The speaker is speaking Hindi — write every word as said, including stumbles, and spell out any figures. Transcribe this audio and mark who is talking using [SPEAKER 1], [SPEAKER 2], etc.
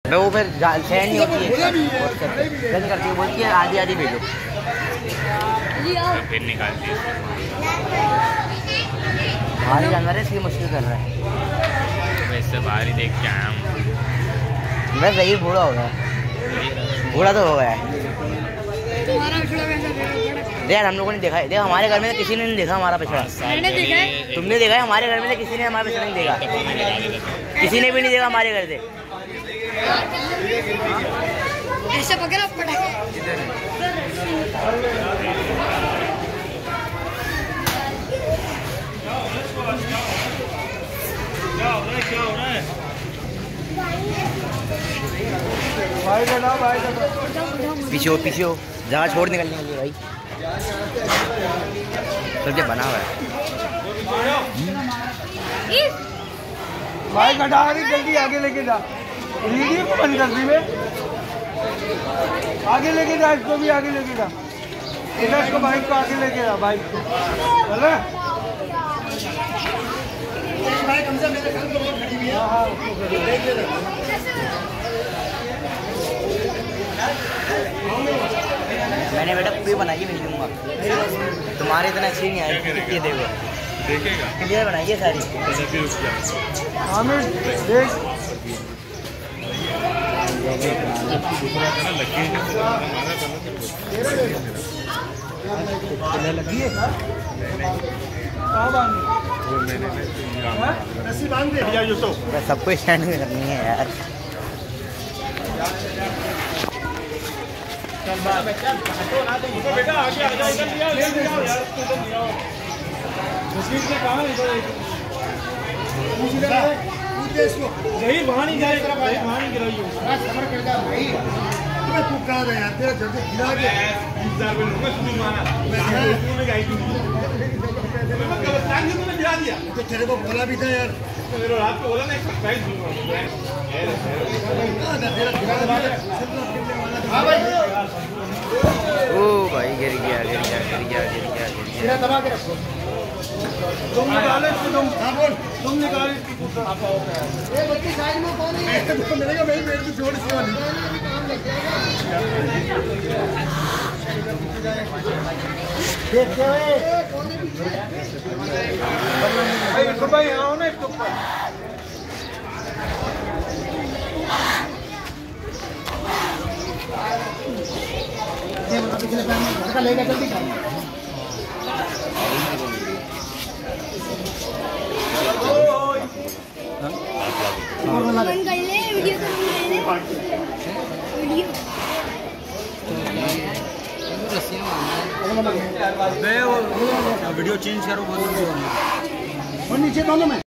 [SPEAKER 1] मैं वो फिर सेंड नहीं होती है, बंद करती है, बोलती है आधी आधी भेजो,
[SPEAKER 2] फिर निकालती है।
[SPEAKER 1] बाहर जानवर है इसलिए मुश्किल कर रहा है।
[SPEAKER 2] वैसे बाहर ही देख के आया हूँ।
[SPEAKER 1] मैं सही बूढ़ा हो गया, बूढ़ा तो हो गया है यार। हम लोगों ने देखा है, देख हमारे घर में तो किसी ने नहीं देखा हमारा बछड़ा।
[SPEAKER 3] मैंने देखा है,
[SPEAKER 1] तुमने देखा है? हमारे घर में तो किसी ने हमारा बछड़ा नहीं देखा, किसी ने भी नहीं देखा हमारे घर से।
[SPEAKER 3] ऐसे पकड़ा पड़ा
[SPEAKER 2] क्या हो रहा है, क्या हो रहा है?
[SPEAKER 1] पीछे हो, पीछे हो, जगह छोड़ निकलने वाली भाई, सब ये बना हुआ है
[SPEAKER 4] भाई। घटा रही जल्दी आगे लेके जा, वीडियो को बंद कर दी मैं। आगे लेके जा, इसको भी आगे लेके जा, इसको बाइक को आगे लेके जा, बाइक को चले।
[SPEAKER 1] मैंने बेटा पूरी बनाई है, दूंगा तुम्हारे इतना अच्छी नहीं आई, ये देखो
[SPEAKER 2] देखेगा
[SPEAKER 1] क्लियर बनाई है सारी।
[SPEAKER 4] आमिर देख लगी है,
[SPEAKER 1] सबको स्टैंड में करनी है यार।
[SPEAKER 2] बेटा आगे आ जाओ, इधर लिया, इधर लिया यार, इधर लिया। तस्वीर से कहां है? इधर यही वहां नहीं गिरा, इधर वहां नहीं गिराई हो। सफर कर जा भाई, तुम्हें तू कहां है यार? तेरा जल्दी गिरा के इंतजार में लूंगा, तुम माना मैं तूने गाई थी, मैं गलत से तूने गिरा दिया। तो तेरे को बोला भी था यार, मेरे रात को बोला ना एक सरप्राइज दूंगा। तेरा गिरा दिया। हां भाई,
[SPEAKER 1] ओ भाई गिर गया, गिर गया, गिर गया, गिर गया, गिर गया।
[SPEAKER 4] दबा के रखो, तुम निकालो इसको, तुम हां बोल, तुम निकालो इसकी। ये बच्ची साइड में कौन है? तो मेरे का मेरी पेट की छोड़ सी वाली देखते हुए भाई, इसको भाई आओ ना, इसको पिछले पैर में घर का लेगा, जल्दी खा।
[SPEAKER 1] वीडियो चेंज करो,
[SPEAKER 4] नीचे दोनों में